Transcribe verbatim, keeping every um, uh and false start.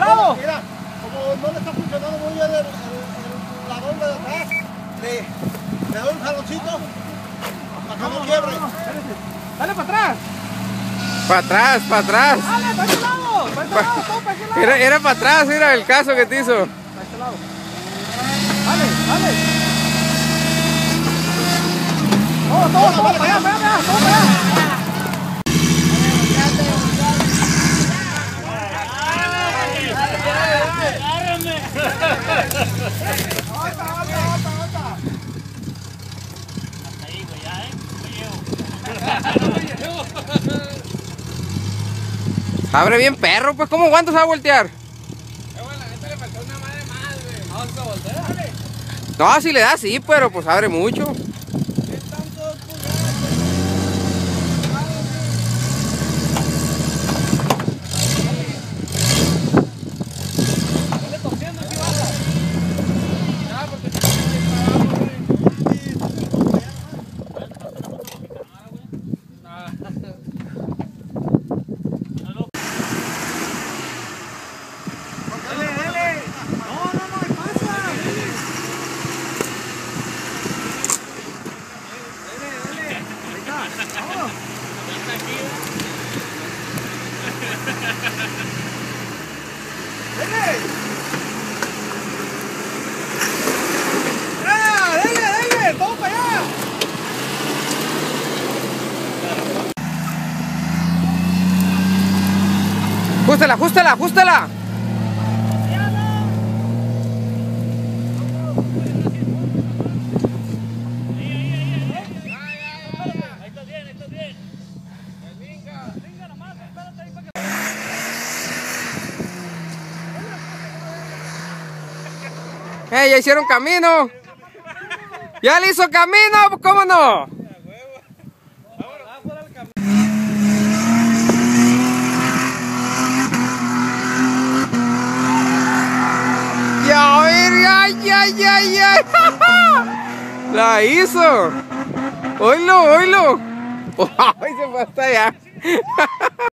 lado. Mira, como no le está funcionando muy bien el, el, el ladrón de atrás, le, le doy un jaloncito para que no quiebre. Dale para atrás. Para atrás, para atrás. Dale, para este lado. Para este lado, todo para este lado. Era, era para atrás, mira el caso que te hizo. Para este lado. Dale, dale. Todo, todo, todo, para allá, para allá, todo para allá. Abre bien perro, pues ¿cómo cuánto se va a voltear? No, si le da sí, pero pues abre mucho. Ajustala, ajustala, ajustala. Eh, ya hicieron camino. Ya le hizo camino, ¿cómo no? Ya, ay, ay, ay, ay. La hizo. Oílo, oílo. Ay, se fue hasta allá.